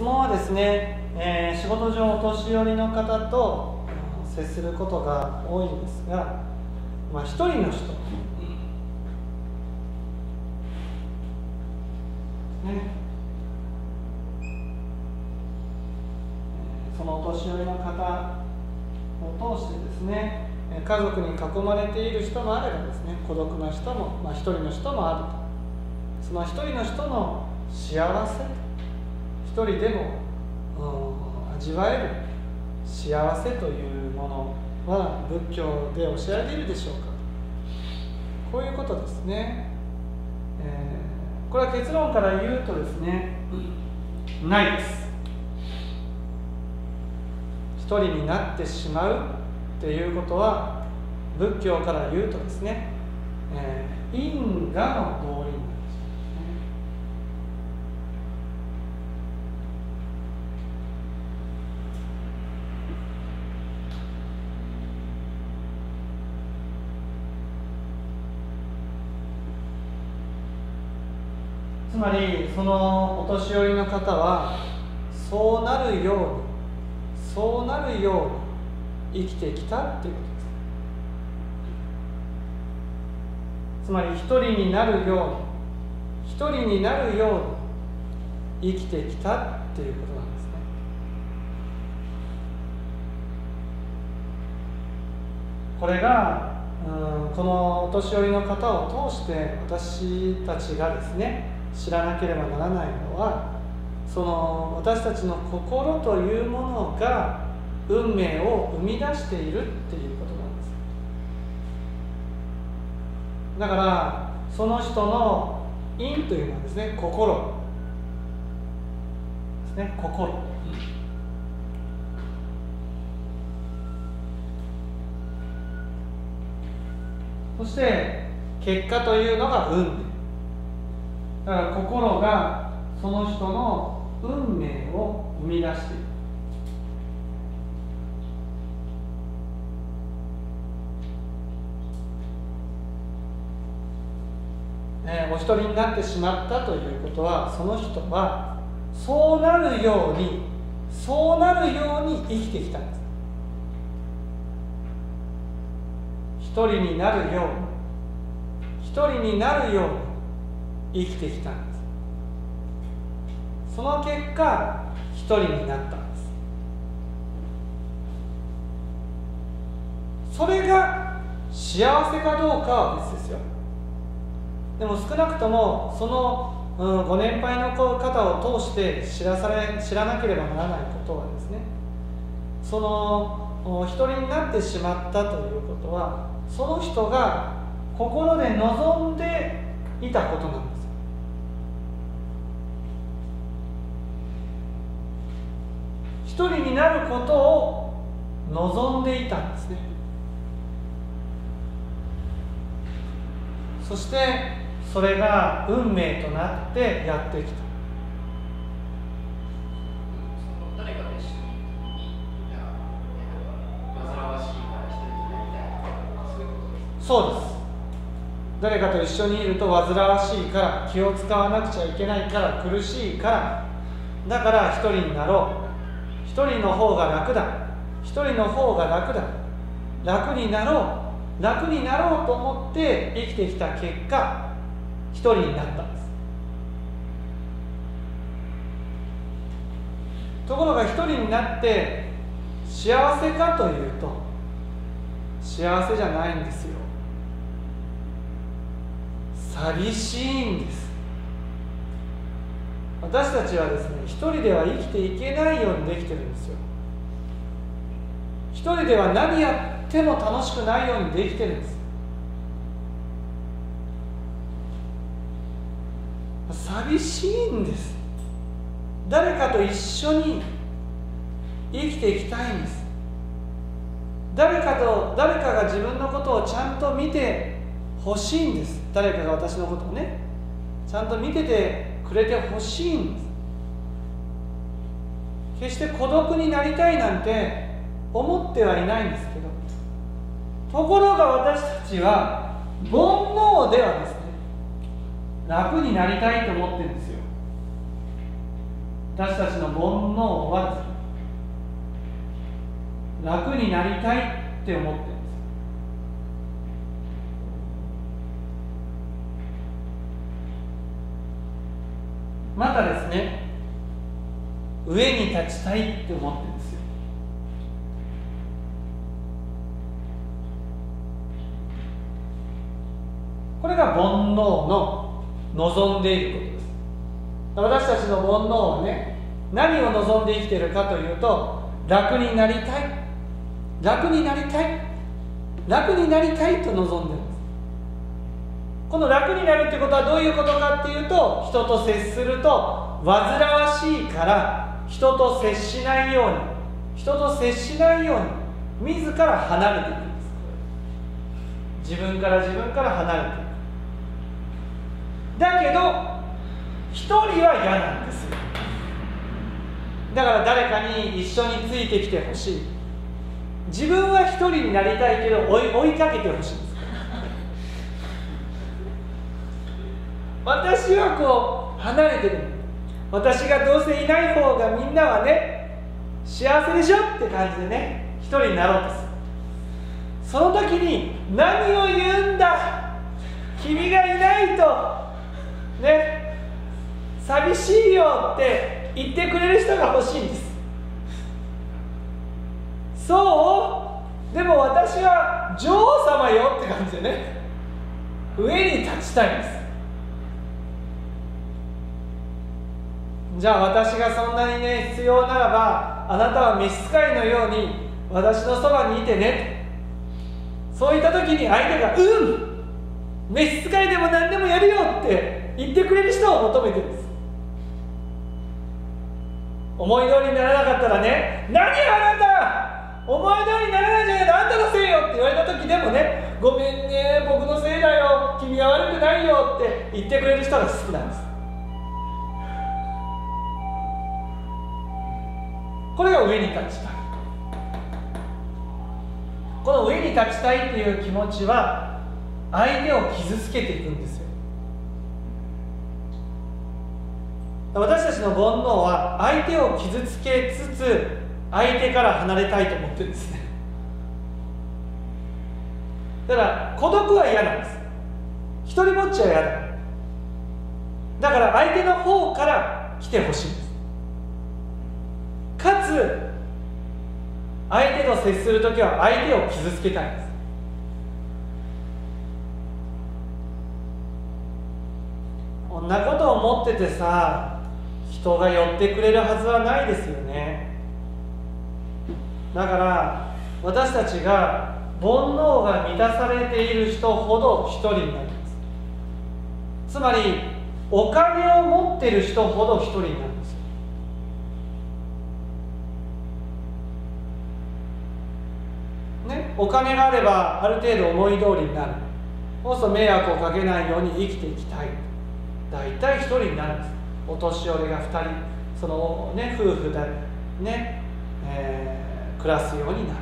質問はですね、仕事上お年寄りの方と接することが多いんですが、一人の人、そのお年寄りの方を通してですね、家族に囲まれている人もあればですね、孤独な人も、一人の人もあると。その一人の人の幸せ、一人でも味わえる幸せというものは仏教で教えられているでしょうか。こういうことですね。これは結論から言うとですね、ないです。一人になってしまうっていうことは、仏教から言うとですね、因果の道理になるんですね。つまりそのお年寄りの方はそうなるように生きてきたっていうことです。つまり一人になるように生きてきたっていうことなんですね。これがこのお年寄りの方を通して私たちがですね知らなければならないのは、その私たちの心というものが運命を生み出しているっていうことなんです。だからその人の因というのはですね、心ですね。心、そして結果というのが運命。だから心がその人の運命を生み出している。お一人になってしまったということは、その人はそうなるように生きてきたんです。一人になるように生きてきたんです。その結果一人になったんです。それが幸せかどうかは別ですよ。でも少なくともそのご年配の方を通して知らなければならないことはですね、その一人になってしまったということは、その人が心で望んでいたことなんです。一人になることを望んでいたんですね。そしてそれが運命となってやってきた。 誰かと一緒に煩わしいから一人になりたい、そういうことですか？ そうです。誰かと一緒にいると煩わしいから、気を使わなくちゃいけないから、苦しいから、だから一人になろう。一人の方が楽だ。楽になろうと思って生きてきた結果、一人になったんです。ところが一人になって幸せかというと、幸せじゃないんですよ。寂しいんです。私たちはですね、一人では生きていけないようにできてるんですよ。一人では何やっても楽しくないようにできてるんです。寂しいんです。誰かと一緒に生きていきたいんです。誰かが自分のことをちゃんと見てほしいんです。誰かが私のことをね、ちゃんと見ててくれてほしいんです。決して孤独になりたいなんて思ってはいないんですけど、ところが私たちは煩悩ではですね、楽になりたいと思ってるんですよ。 私たちの煩悩はですね、楽になりたいって思ってるんです。またですね、上に立ちたいって思ってるんですよ。これが煩悩の望んでいることです。私たちの煩悩はね、何を望んで生きているかというと、楽になりたい、楽になりたい、楽になりたいと望んでいるんです。この楽になるってことはどういうことかっていうと、人と接すると煩わしいから人と接しないように、人と接しないように自ら離れていくんです。自分から離れていく。だけど一人は嫌なんですよ。だから誰かに一緒についてきてほしい。自分は一人になりたいけど追いかけてほしいんです。私はこう離れてる。私がどうせいない方がみんなはね幸せでしょって感じでね、一人になろうとする。その時に何を言うんだ、君がいないとね、寂しいよって言ってくれる人が欲しいんです。そう、でも私は女王様よって感じでね、上に立ちたいんです。じゃあ私がそんなにね必要ならば、あなたは召使いのように私のそばにいてね。そういった時に相手が召使いでも何でもやるよって言ってくれる人を求めてるんです。思い通りにならなかったらね、何あなた思い通りにならないじゃないか、あんたのせいよって言われた時でもね、ごめんね、僕のせいだよ、君は悪くないよって言ってくれる人が好きなんです。これが上に立ちたい。この上に立ちたいっていう気持ちは相手を傷つけていくんですよ。私たちの煩悩は相手を傷つけつつ相手から離れたいと思ってるんですね。だから孤独は嫌なんです。一人ぼっちは嫌だ。だから相手の方から来てほしいんです。かつ相手と接するときは相手を傷つけたいんです。こんなことを思っててさ、人が寄ってくれるはずはないですよね。だから私たちが煩悩が満たされている人ほど一人になります。つまりお金を持っている人ほど一人になるんですよ。ね、お金があればある程度思い通りになる。そうすると迷惑をかけないように生きていきたい。大体一人になるんです。お年寄りが2人、そのね、夫婦でね、暮らすようになる。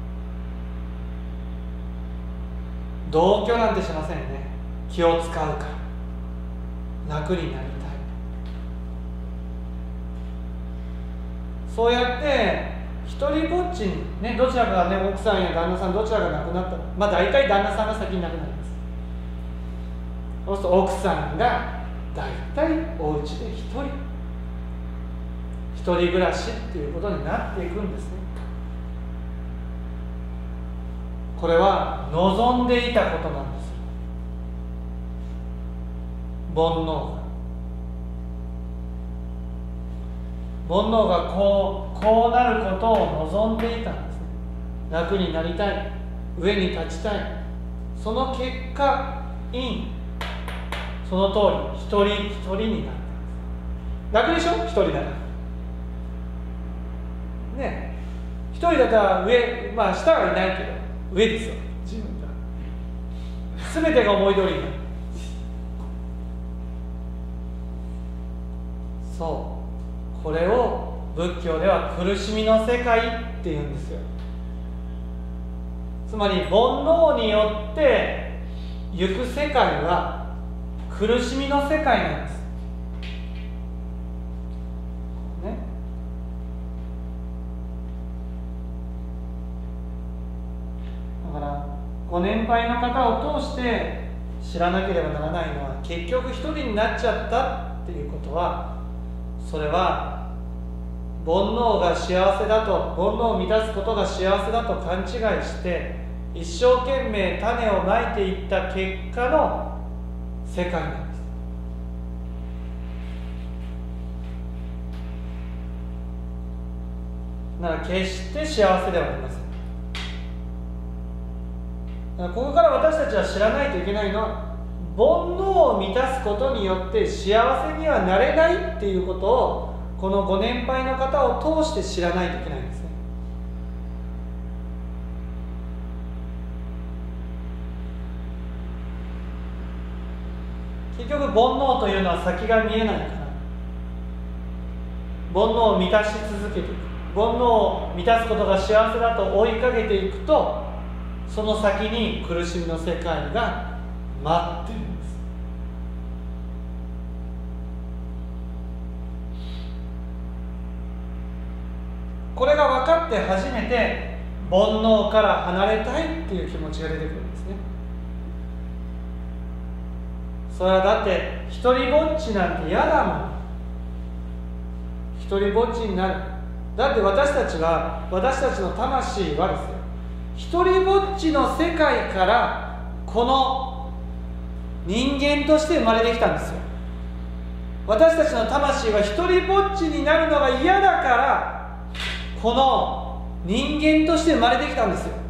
同居なんてしませんね。気を使うから楽になりたい。そうやって一人ぼっちにね、どちらかがね、奥さんや旦那さんどちらが亡くなったら、大体旦那さんが先に亡くなります。そうすると奥さんが大体お家で一人暮らしっていうことになっていくんですね。これは望んでいたことなんです。煩悩がこうなることを望んでいたんですね。楽になりたい、上に立ちたい。その結果その通り一人一人になったんです。楽でしょ、一人ならね。一人だったら上、下はいないけど上ですよ。自分が全てが思い通りになる。そう、これを仏教では苦しみの世界っていうんですよ。つまり煩悩によって行く世界は苦しみの世界なんです、ね、 ご年配の方を通して知らなければならないのは、結局一人になっちゃったっていうことは、それは煩悩が幸せだと、煩悩を満たすことが幸せだと勘違いして一生懸命種をまいていった結果の世界なんです。だから決して幸せではありません。だからここから私たちは知らないといけないのは、煩悩を満たすことによって幸せにはなれないっていうことを、このご年配の方を通して知らないといけないんですね。結局煩悩というのは先が見えないから、煩悩を満たし続けていく、煩悩を満たすことが幸せだと追いかけていくと、その先に苦しみの世界が待っているんです。これが分かって初めて煩悩から離れたいっていう気持ちが出てくるんですね。それはだって一人ぼっちなんて嫌だもん。一人ぼっちになる。だって私たちの魂はですよ、一人ぼっちの世界からこの人間として生まれてきたんですよ。私たちの魂は一人ぼっちになるのが嫌だから、この人間として生まれてきたんですよ。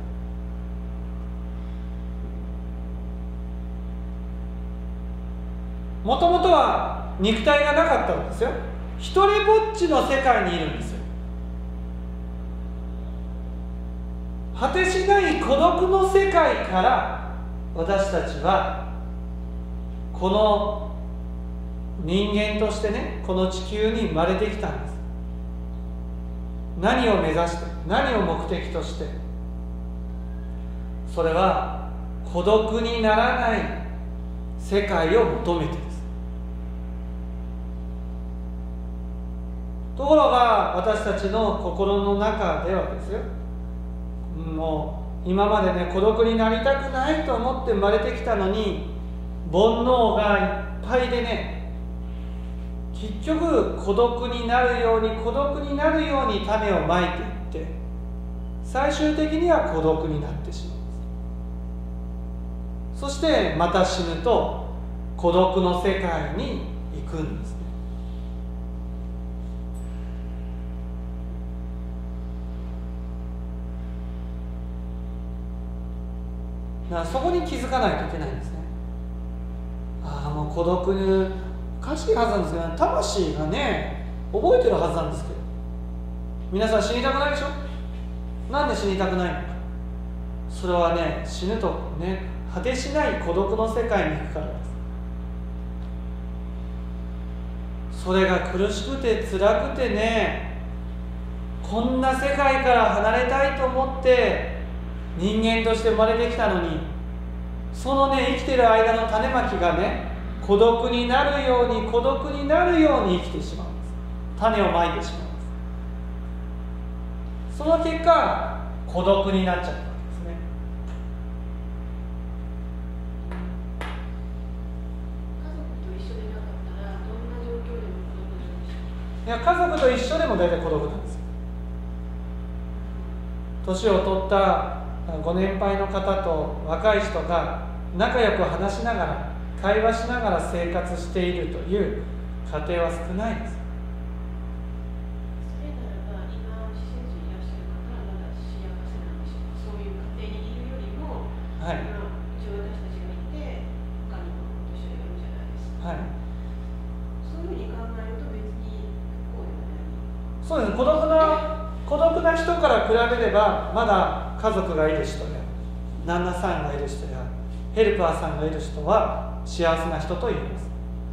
もともとは肉体がなかったんですよ。一人ぼっちの世界にいるんですよ。果てしない孤独の世界から私たちはこの人間としてね、この地球に生まれてきたんです。何を目指して、何を目的として、それは孤独にならない世界を求めてです。ところが私たちの心の中ではですよ、もう今までね、孤独になりたくないと思って生まれてきたのに、煩悩がいっぱいでね、結局孤独になるように種をまいていって、最終的には孤独になってしまうんです。そしてまた死ぬと孤独の世界に行くんですね。だからそこに気づかないといけないんですね。もう孤独におかしいはずなんですけど、魂がね覚えてるはずなんですけど、皆さん死にたくないでしょ。なんで死にたくないのか。それはね、死ぬとね、果てしない孤独の世界に行くからです。それが苦しくて辛くてね、こんな世界から離れたいと思って人間として生まれてきたのに、そのね、生きてる間の種まきがね、孤独になるように生きてしまうんです。種をまいてしまうんです。その結果孤独になっちゃったわけですね。家族と一緒でも大体孤独なんですよ。年を取ったご年配の方と若い人が仲良く話しながら、会話しながら生活しているという家庭は少ないです。 それならば今施設にいらっしゃる方はまだ幸せなんでしょうか。そういう家庭にいるよりも、 はい、 一応私たちがいて他のこと一緒にやるじゃないですか。 はい、 そういうふうに考えると別に不幸ではない。 そうです。孤独な人から比べればまだ家族がいる人や旦那さんがいる人やヘルパーさんがいる人は幸せな人と言います。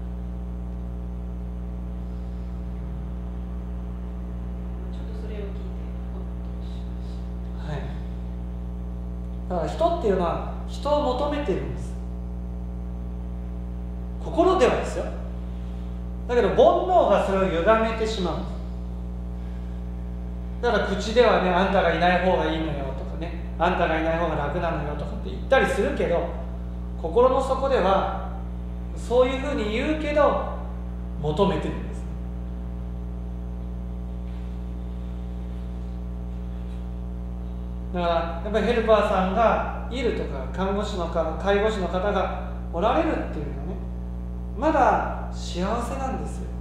ちょっとそれを聞いてほっとしました。 はい。だから人っていうのは人を求めているんです。心ではですよ。だけど煩悩がそれを歪めてしまうんです。だから口ではね、あんたがいない方がいいのよとかね、 あんたがいない方が楽なのよとかって言ったりするけど、心の底ではそういうふうに言うけど求めてるんです。だからやっぱりヘルパーさんがいるとか、看護師の方、介護士の方がおられるっていうのはね、まだ幸せなんですよ。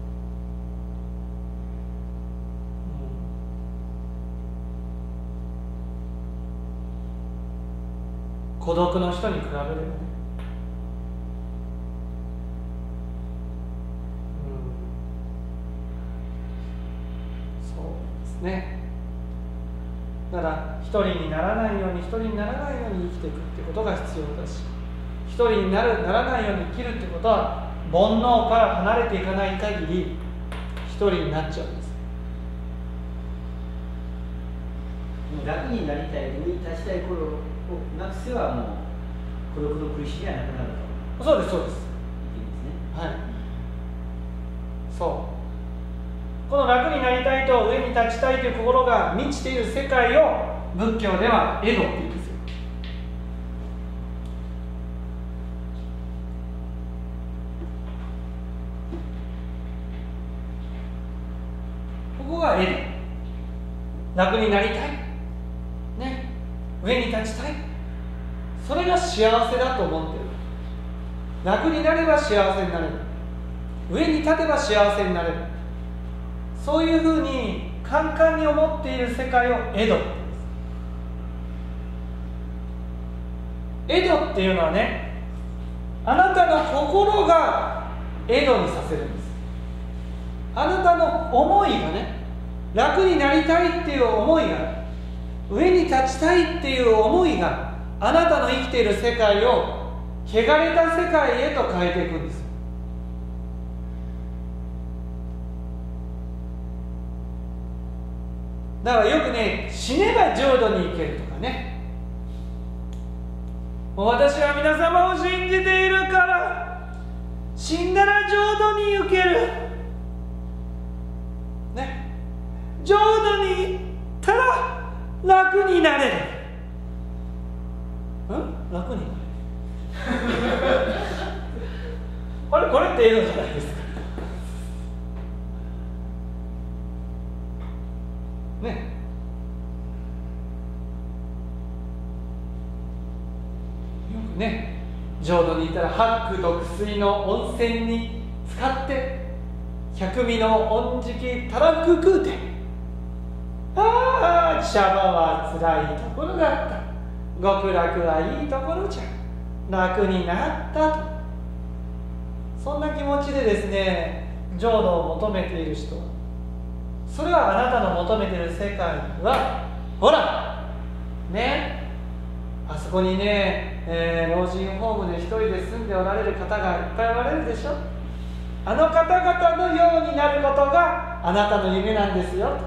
孤独の人に比べればね、そうですね。だから一人にならないように、一人にならないように生きていくってことが必要だし、一人にならないように生きるってことは、煩悩から離れていかない限り一人になっちゃうんです。 楽になりたい、上に立ちたい頃をなくせば、もう孤独の苦しみはなくなると。 そうです、そうです。 いいですね。 はい。そう。この楽になりたいと上に立ちたいという心が満ちている世界を仏教ではエドって言うんですよ。ここがエド。楽になりたい。ね。上に立ちたい。それが幸せだと思ってる。楽になれば幸せになれる。上に立てば幸せになれる。そういうふうにカンカンに思っている世界をエドって言うんです。エドっていうのはね、あなたの心がエドにさせるんです。あなたの思いがね、楽になりたいっていう思いが、上に立ちたいっていう思いが、あなたの生きている世界を汚れた世界へと変えていくんです。だからよくね、死ねば浄土に行けるとかね、もう私は皆様を信じているから死んだら浄土に行けるね、浄土に行ったら楽になれる。楽になれるあれ、これってエドじゃないですかね。よくね、浄土にいたら八苦毒水の温泉に使って百味の恩食たらふく食うて、ああ茶葉はつらいところだった、極楽はいいところじゃ、楽になったと、そんな気持ちでですね、浄土を求めている人は、それはあなたの求めている世界は、ほらね、あそこにね、老人ホームで一人で住んでおられる方がいっぱいおられるでしょ。あの方々のようになることがあなたの夢なんですよと。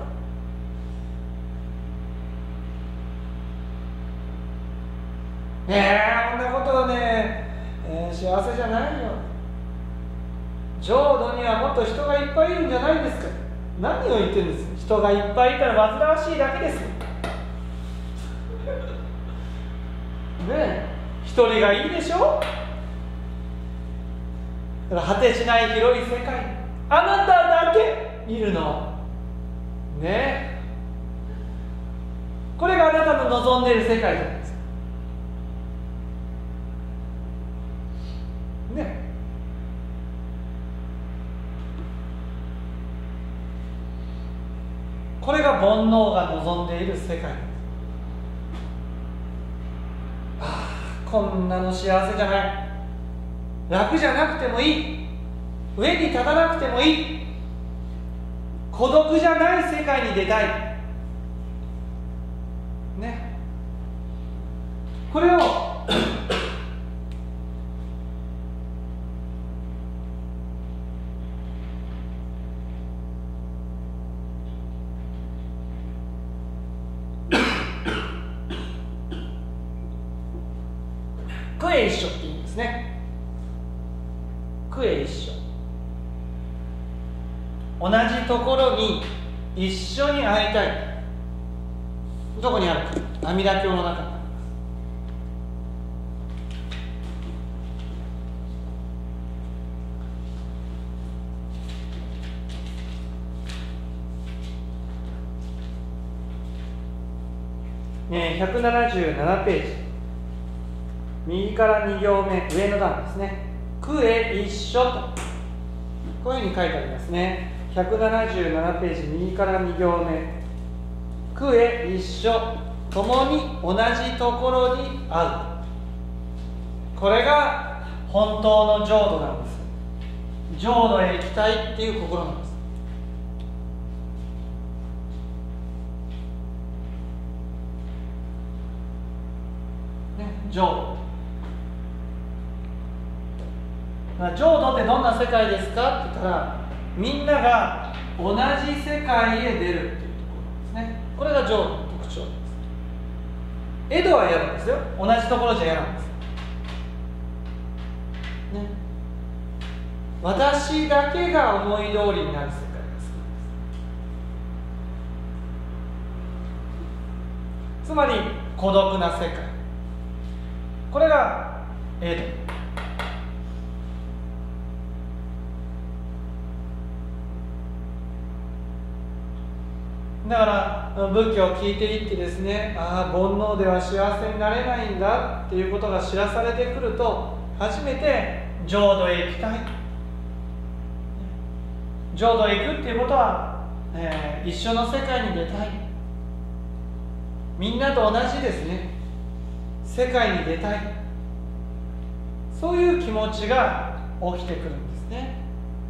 こんなことはね、幸せじゃないよ。浄土にはもっと人がいっぱいいるんじゃないですか。何を言ってるんですか。人がいっぱいいたら煩わしいだけですよ。ねえ、一人がいいでしょ。だから果てしない広い世界、あなただけいるのねえ、これがあなたの望んでいる世界なんですね。これが煩悩が望んでいる世界です。こんなの幸せじゃない、楽じゃなくてもいい、上に立たなくてもいい、孤独じゃない世界に出たいね。これをクエ一緒って言うんですね。クエ一緒、同じところに一緒に会いたい。どこにあるか、阿弥陀経の中に 177ページ、右から2行目、上の段ですね。区へ一緒と、こういうふうに書いてありますね。177ページ、右から2行目、区へ一緒、共に同じところに会う。これが本当の浄土なんです。浄土へ行きたいっていう心なんです。浄土。浄土ってどんな世界ですかって言ったら、みんなが同じ世界へ出るっていうところなんですね。これが浄土の特徴です。江戸は嫌なんですよ。同じところじゃ嫌なんです、ね、私だけが思い通りになる世界が好きなんです。つまり孤独な世界、これが江戸。だから仏教を聞いていってですね、ああ煩悩では幸せになれないんだっていうことが知らされてくると、初めて浄土へ行きたい。浄土へ行くっていうことは、一緒の世界に出たい、みんなと同じですね、世界に出たい、そういう気持ちが起きてくるんですね。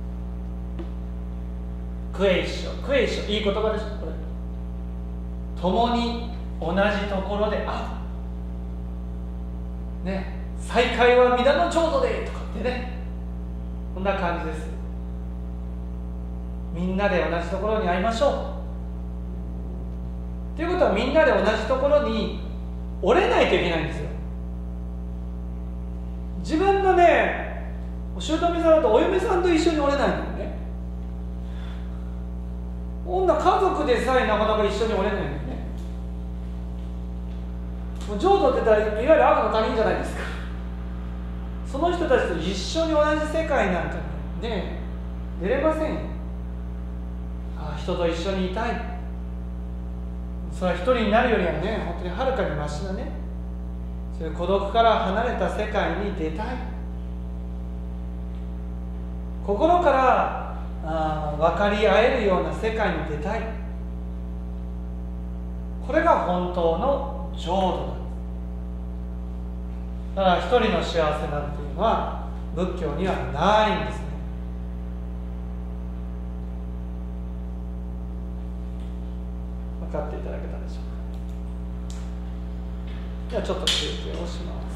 区へ一緒、区へ一緒、いい言葉でしょこれ。共に同じところで会う、ね、再会は皆の浄土でとかってね、こんな感じです。みんなで同じところに会いましょうということは、みんなで同じところに折れないといけないんですよ。自分のね、お姑さんだとお嫁さんと一緒に折れないのね。女家族でさえなかなか一緒に折れないのね。浄土って言ったらいわゆる悪の他人じゃないですか。その人たちと一緒に同じ世界なんかにね出れませんよ。人と一緒にいたい、それは一人になるよりはね、本当にはるかにマシなね、そういう孤独から離れた世界に出たい、心から分かり合えるような世界に出たい、これが本当の浄土なんです。だから一人の幸せなんていうのは仏教にはないんですね。分かっていただけたでしょうか。ではちょっと休憩をします。